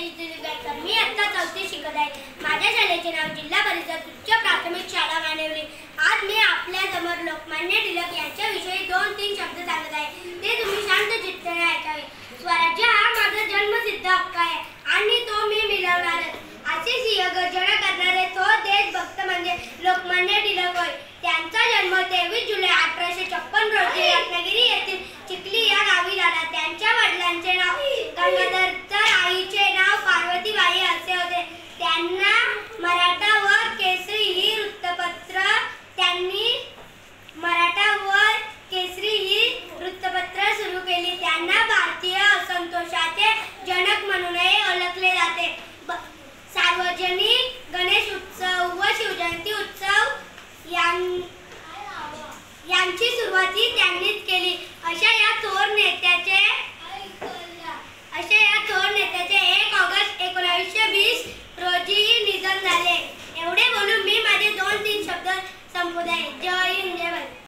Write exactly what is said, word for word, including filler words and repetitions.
दिलीप मी आता चौथी शिकत आहे। माझ्या शाळेचे नाव जिल्हा परिषद उच्च प्राथमिक शाळा मानवली। आज मी आपल्या समोर लोकमान्य टिळक यांच्याविषयी दोन तीन शब्द सांगत आहे, ते तुम्ही शांत चित्ताने ऐकावे। स्वराज्य हा माझा जन्मसिद्ध हक्क आहे आणि तो मी मिळवणारच, असे सिंह गर्जना करणारे थोर देशभक्त म्हणजे लोकमान्य टिळक होय। त्यांचा जन्म तेवीस जुलै अठराशे छप्पन रोजी रत्नागिरी येथील